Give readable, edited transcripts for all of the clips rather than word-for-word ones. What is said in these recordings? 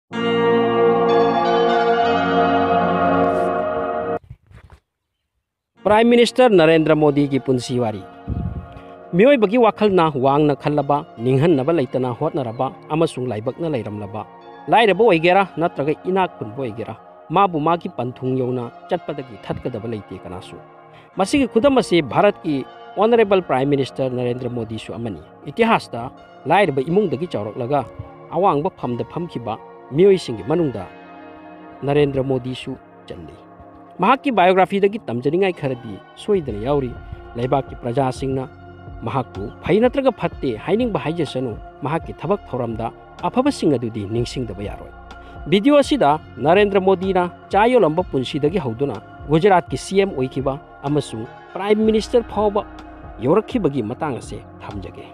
prime minister Narendra Modi की पुंसी वारी मियोय बगी वाखलना वांगना खल्लबा निंहन्नबा लेतना होतनरबा अमसुंग लाइबकना लेरमलबा लाइरबो ओइगेरा नत्रगा इनाक खुनबो ओइगेरा माबु मागी पंथुंग यौना चटपदगी थटकदबा लेते कनासु मसिगी खुदम असे भारत की honourable prime minister Narendra Modi सु अमनी इतिहासता लाइरबा इमुंगदगी चौरकलगा अवांगबा फमदा फमखिबा मियोयसिंगी मनुंगदा नरेंद्र मोदी सु चल्ली महाकी बायोग्राफी दगी तमजनिंगाई खरदी सोइदना याउरी लेबाकी प्रजा सिंगना महाकु फै नत्रगा फत्ते हाइनिंगबा हाइजसनु महाकी थबक थौरमदा अफबसिंग अदुदी निंगसिंगदबा यारोय वीडियो असिदा नरेंद्र मोदीना चायोलंबा पुंसीदगी हौदुना गुजरात की सीएम ओइखिबा अमसु प्राइम मिनिस्टर फावबा यौरखिबगी मतांग असे थमजगे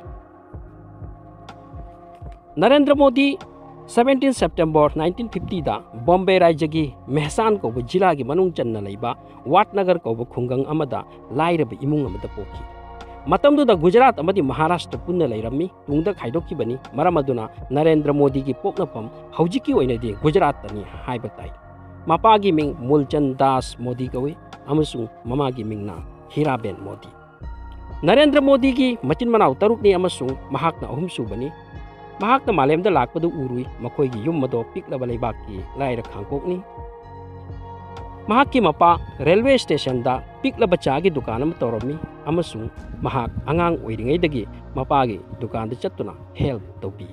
नरेंद्र मोदी 17 सेप्टेम्बर 1950 दा बॉम्बे राज्य की मेहसान कौब जिला की मनुंग चन्ना लैबा वाटनगर कौब खुंगंग अमदा लाइरब इमुंग अमदा पोखी मतमदुदा गुजरात अमदी महाराष्ट्र पुन्ना लैरम्मी तुंगदा खाइदोखिबनी मरम अदुना नरेंद्र मोदी की पोकनफम हौजिकी ओइनदि गुजरात तनी हाइबा ताई मपागी मिंग मूलचंद दास मोदी कौई अमसुंग ममागी मिंगना हीराबेन मोदी नरेंद्र मोदी की मचिन मनाव तरुकनी अमसुंग महाकना अहुम सुबनी महाकना मालेमदा लाकपदु उरुई मखोइगी युम मदो पिकलबा लेबाकी लाइरा खांकोकनी महाकी मपा रेलवे स्टेशन दा पिकलबा चागी दुकान अम तौरमी अमसुंग महाक अंगांग ओइरिंगैदगी मपागी दुकान दा चत्तुना हेल्प तौबी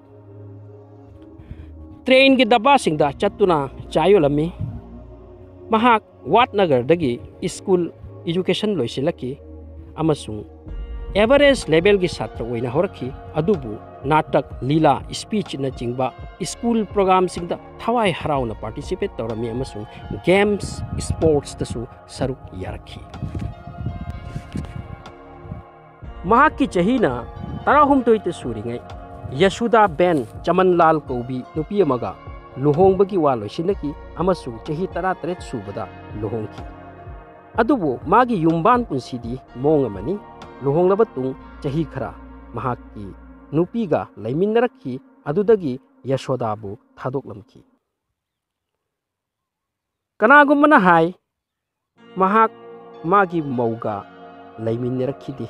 ट्रेन की डब्बा सिंगदा चत्तुना चायोलमी महाक वाटनगर दगी स्कूल एजुकेशन लोइसिलकी अमसुंग एवरेज लेवल की छात्र ओइना होरखी अदुबु नाटक लीला स्पीच न चिंबा स्कूल प्रोग्राम सिंगदा थवाई हराउना पार्टिसिपेट तौरमी अमसुंग गेम्स स्पोर्ट्स तसु सरुक यारखी महाकी चहीना 13 सूरिङै यशुदा बेन चमनलाल कौबी नुपी अमगा लुहोंबगी वा लोइसिनकी अमसुंग चही 13 सुबदा लुहोंखी अदुबु मागी युम्बान पुंसीदी मोंग अमनी लुहोंगलबा तुंग चही खरा महाकी नुपीगा लैमिन्नरखी अदुदगी यशोदाबु थादोकलमखी कनागुम्बना हाय महाक मागी मौगा लैमिन्नरखीदी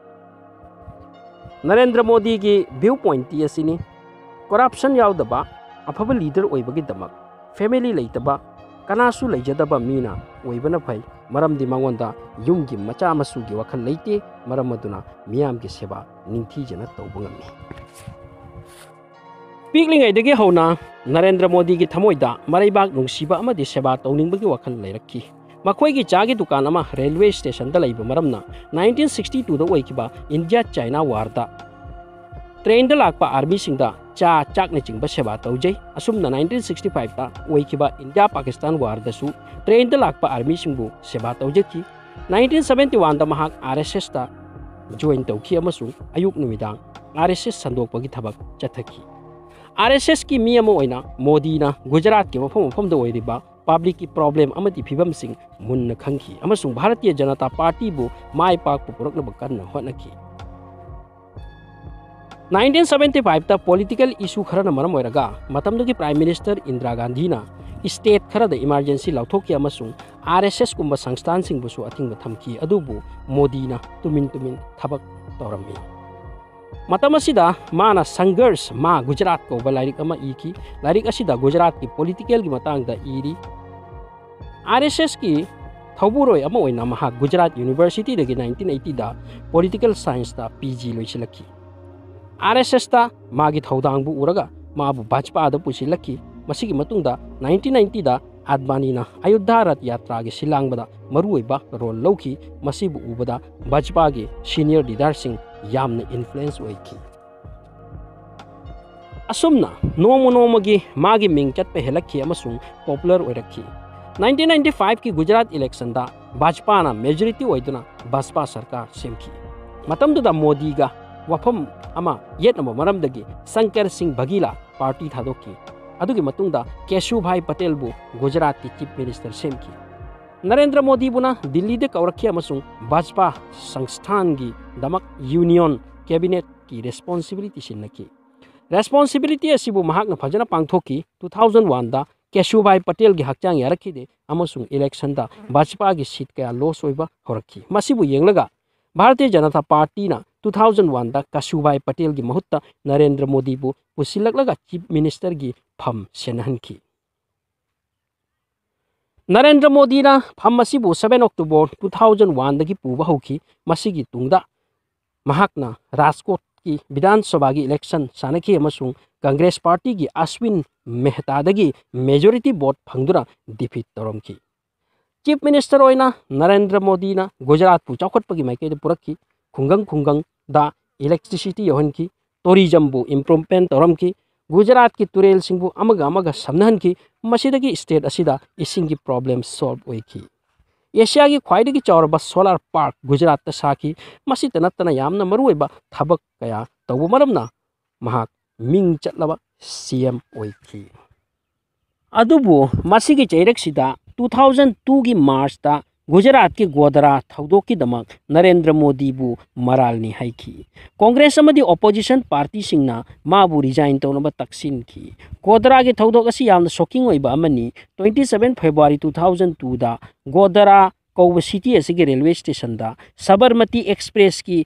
नरेंद्र मोदी की व्यू पॉइंट असिनी करप्शन यावदबा अफब लीडर ओइबगी दमक फैमिली लेतबा कनासु लेजदबा मीना ओइबना फै मरमदि मंगोंदा युमगी मचा मसुगी वखल लेते मरम अदुना मियाम की सेवा निंथीजना तौबंगमी पिकलिंगैदगी हौना नरेंद्र मोदी की थमोइदा मरैबाग नुंसीबा अमदि सेवा तौनिंगबगी वखल लेरक्की मखोइगी चागी दुकान अमा रेलवे स्टेशन दा लैब मरमना 1962 दा ओइकिबा इंडिया चाइना वार दा ट्रेन दा लाकपा आर्मी सिंगदा चा चाकने चिंगबा सेवा तौजै असुमना 1965 दा ओइकिबा इंडिया पाकिस्तान वार दसु ट्रेन दा लाकपा आर्मी सिंगबु सेवा तौजकी 1971 दा महाक RSS दा join तौखी अमसु अयुक नुमिदांग RSS संदोकपगी थबक चथकी RSS की मी अमा ओइना मोदीना गुजरात के मफम मफम दा ओइरिबा पब्लिक की प्रॉब्लम अमदी फिबम सिंग मुन्न खंखी अमसु भारतीय जनता पार्टी बु माय पाक पुरकनब कन्न होनकी 1975 ता पॉलिटिकल इशू खरना मरम ओइरगा मतमदुगी प्राइम मिनिस्टर इंदिरा गांधी ना स्टेट खरद इमरजेंसी लौथोकी अमसु RSS कुंबा संस्थान सिंगबुसु अथिंग थमकी अदुबु मोदीना तुमिन थबक तौरमी मतमसिदा माना संघर्ष मा गुजरात को लाइरिक अमा इकी लाइरिक असिदा गुजरात की पॉलिटिकल की मतंगदा इरी RSS की थौबुरोय अमा ओइना महा गुजरात यूनिवर्सिटी दगी 1980 दा पॉलिटिकल साइंस दा PG लोइसिलकी RSS ता मागी थौदांगबु उरगा माबु भाजपा दा पुसिलकी मसिगी मतुंगदा 1990 दा आदबानीना अयोध्या रथ यात्रा की सिलांगबदा मरुओइबा रोल लौखी मसिबु उबदा भाजपा की सीनियर लीडर सिंह यामना इन्फ्लुएंस ओइखी असुमना नोमो नोमगी मागी मिंग चटपे हेलखी अमसुंग पॉपुलर ओइरखी 1995 की गुजरात इलेक्शन दा भाजपा ना मेजॉरिटी ओइदुना भाजपा सरकार सेमखी मतमदुदा मोदीगा वफम अमा येतनब मरमदगी शंकर सिंह बघीला पार्टी थादोकी अदुगी मतुंगदा केशुभाई पटेल बु गुजरात की चीफ मिनिस्टर सेमखी नरेंद्र मोदी बुना दिल्ली दे कौरखी अमसुंग भाजपा संस्थान की दमक यूनियन कैबिनेट की रेस्पॉन्सिबिलिटी सिन्नकी responsibility asibu mahakna phajana pangthoki 2001 da Keshubai Patel gi hakchang yarakide amasung election da Bajpa gi seat kaya loss oiba horakhi masibu yenglaga Bharatiya Janata Party na 2001 da Keshubai Patel gi mahutta Narendra Modi bu pusilaklaga chief minister gi pham senhanki Narendra Modi na pham masibu 7 October 2001 dagi puba hoki masigi tungda mahakna Rajkot ki Vidhan Sabha gi election sanaki amasung Congress Party gi Ashwin Mehta dagi majority vote phangdura defeat toromki Chief Minister oina Narendra Modi na Gujarat pu chawkhatpagi maike de purakki khungang da electricity yohanki tourism bu improvement toromki Gujarat ki turel singbu amaga samnahanki masidagi state asida ising gi problem solve oiki Asia gi khwaidagi chawraba solar park Gujarat ta saki masita natana yamna maruiba thabak kaya tawbu maramna mahak ming chatlaba CM oiki adubu masigi chairak sida 2002 gi March ta Gujarat ki Godara thaudok ki damak Narendra Modi bu maralni haiki Congress amadi opposition party singna mabu resign tonaba taksin ki Godara gi thaudok asi yamna shocking oiba amani 27 February 2002 da Godara Kauba city asigi railway station da Sabarmati Express ki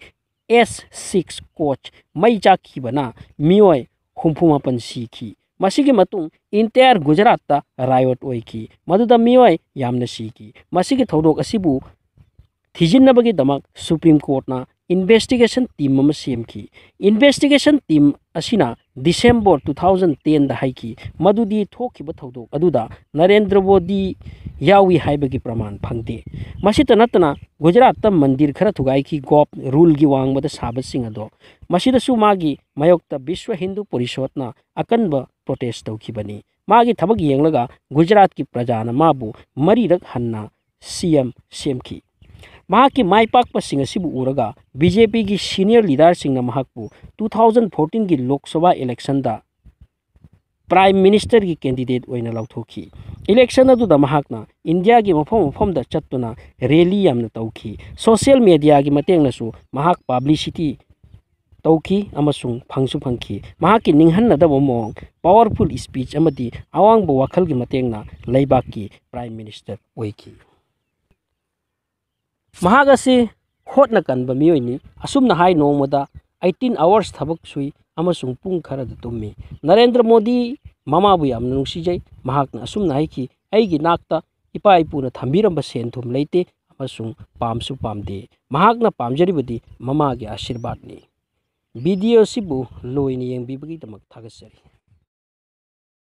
S6 coach mai chakhi bana mioi humphuma siki masigi matung entire Gujarat ta riot oiki maduda mioi yamna siki masigi thodok asibu thijinabagi damak Supreme Court na investigation team ama semki investigation team asina December 2010 da haiki madudi thokiba thodok aduda Narendra Modi yawi haibagi praman phangde masita natana Gujarat ta mandir khara thugai ki gop rule gi wangbada sabasing ado masida su magi mayokta Vishwa Hindu Parishad na akanba protest tawkibani magi thabag yenglaga Gujarat ki prajana mabu marirak hanna CM semki mahaki maipak pasing asibu uraga BJP gi senior leader singna mahakpu 2014 gi Lok Sabha election da prime minister gi candidate oina lauthoki election adu da mahakna India gi mafom da chattuna rally yamna tawki social media gi matengna su mahak publicity tawki amasung phangki mahaki ninghanna da bomong powerful speech amadi awang bo wakhal gi matengna leibak ki prime minister oiki mahagasi hotna kanba miyoini asumna hai nomoda 18 hours thabak sui amasung pung khara da tummi Narendra Modi mama bu yamna nungsijai mahakna asumna hai ki aigi nakta ipa ipuna thambiramba senthum leite amasung pamsu pamde mahakna pamjaribadi mama gi ashirwad ni video sibu loini yengbibagi damak thagasari